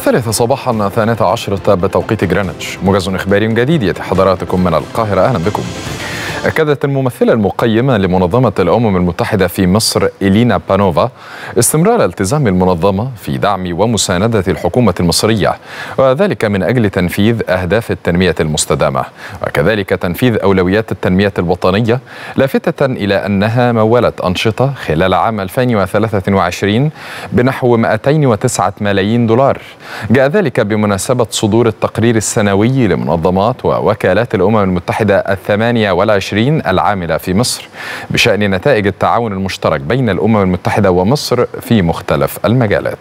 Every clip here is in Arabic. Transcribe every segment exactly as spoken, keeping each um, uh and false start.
الثالثة صباحا ثانية عشرة بتوقيت غرينتش. موجز إخباري جديد يأتي حضراتكم من القاهرة. أهلا بكم. أكدت الممثلة المقيمة لمنظمة الأمم المتحدة في مصر إلينا بانوفا استمرار التزام المنظمة في دعم ومساندة الحكومة المصرية، وذلك من أجل تنفيذ أهداف التنمية المستدامة وكذلك تنفيذ أولويات التنمية الوطنية، لافتة إلى أنها مولت أنشطة خلال عام ألفين وثلاثة وعشرين بنحو مئتين وتسعة ملايين دولار. جاء ذلك بمناسبة صدور التقرير السنوي لمنظمات ووكالات الأمم المتحدة الثمانية والعشرين العاملة في مصر بشأن نتائج التعاون المشترك بين الأمم المتحدة ومصر في مختلف المجالات.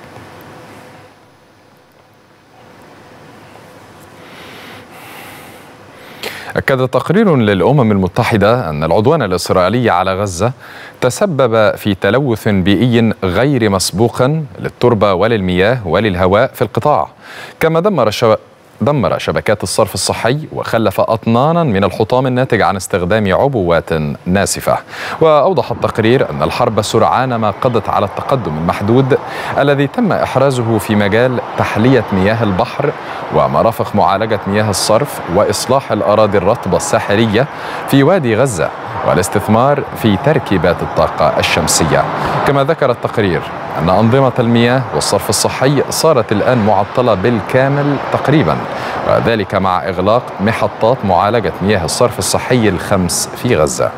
أكد تقرير للأمم المتحدة أن العدوان الإسرائيلي على غزة تسبب في تلوث بيئي غير مسبوق للتربة وللمياه وللهواء في القطاع، كما دمر شو... دمر شبكات الصرف الصحي وخلف أطنانا من الحطام الناتج عن استخدام عبوات ناسفة. وأوضح التقرير أن الحرب سرعان ما قضت على التقدم المحدود الذي تم إحرازه في مجال تحلية مياه البحر ومرافق معالجة مياه الصرف وإصلاح الأراضي الرطبة الساحلية في وادي غزة والاستثمار في تركيبات الطاقة الشمسية. كما ذكر التقرير أن أنظمة المياه والصرف الصحي صارت الآن معطلة بالكامل تقريبا، وذلك مع إغلاق محطات معالجة مياه الصرف الصحي الخمس في غزة.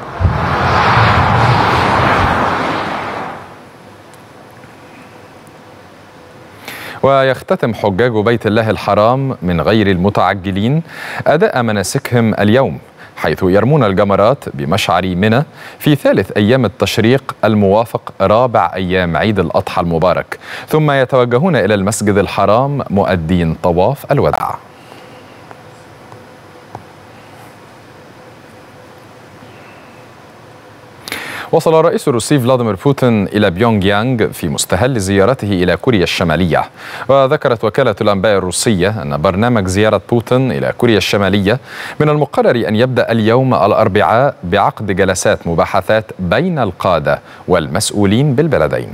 ويختتم حجاج بيت الله الحرام من غير المتعجلين أداء مناسكهم اليوم، حيث يرمون الجمرات بمشعر منى في ثالث أيام التشريق الموافق رابع أيام عيد الأضحى المبارك، ثم يتوجهون إلى المسجد الحرام مؤدين طواف الوداع. وصل الرئيس الروسي فلاديمير بوتين إلى بيونغ يانغ في مستهل زيارته إلى كوريا الشمالية. وذكرت وكالة الأنباء الروسية أن برنامج زيارة بوتين إلى كوريا الشمالية من المقرر أن يبدأ اليوم الأربعاء بعقد جلسات مباحثات بين القادة والمسؤولين بالبلدين.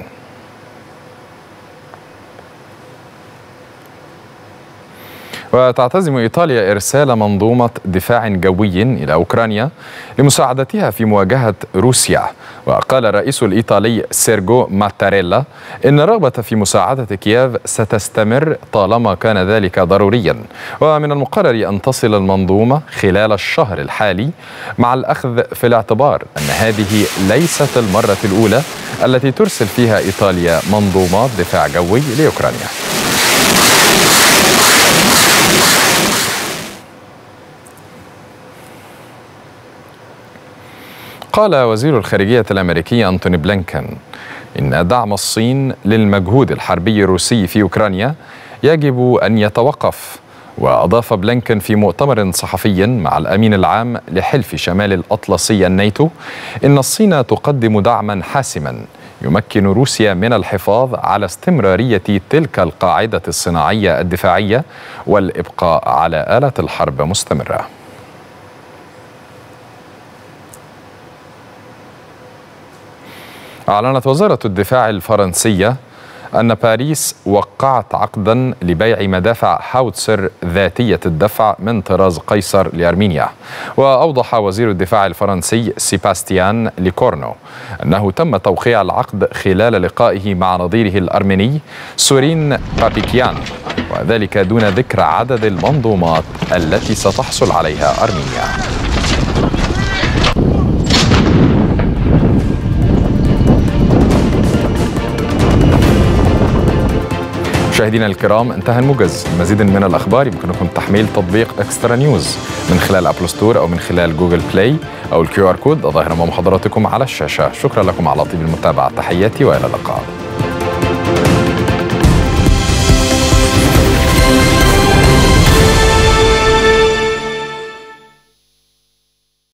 وتعتزم إيطاليا إرسال منظومة دفاع جوي إلى أوكرانيا لمساعدتها في مواجهة روسيا. وقال الرئيس الإيطالي سيرجو ماتاريلا إن الرغبة في مساعدة كييف ستستمر طالما كان ذلك ضروريا، ومن المقرر أن تصل المنظومة خلال الشهر الحالي، مع الأخذ في الاعتبار أن هذه ليست المرة الأولى التي ترسل فيها إيطاليا منظومات دفاع جوي لأوكرانيا. قال وزير الخارجية الأمريكي أنتوني بلينكن إن دعم الصين للمجهود الحربي الروسي في أوكرانيا يجب أن يتوقف. وأضاف بلينكن في مؤتمر صحفي مع الأمين العام لحلف شمال الأطلسي الناتو إن الصين تقدم دعما حاسما يمكن روسيا من الحفاظ على استمرارية تلك القاعدة الصناعية الدفاعية والإبقاء على آلة الحرب مستمرة. أعلنت وزارة الدفاع الفرنسية أن باريس وقعت عقدا لبيع مدافع هاوتسر ذاتية الدفع من طراز قيصر لأرمينيا. وأوضح وزير الدفاع الفرنسي سيباستيان ليكورنو أنه تم توقيع العقد خلال لقائه مع نظيره الأرميني سورين بابيكيان، وذلك دون ذكر عدد المنظومات التي ستحصل عليها أرمينيا. مشاهدينا الكرام، انتهى الموجز. المزيد من الأخبار يمكنكم تحميل تطبيق اكسترا نيوز من خلال أبل ستور أو من خلال جوجل بلاي أو الكيو آر كود الظاهر أمام حضراتكم على الشاشة. شكرا لكم على طيب المتابعة، تحياتي وإلى اللقاء.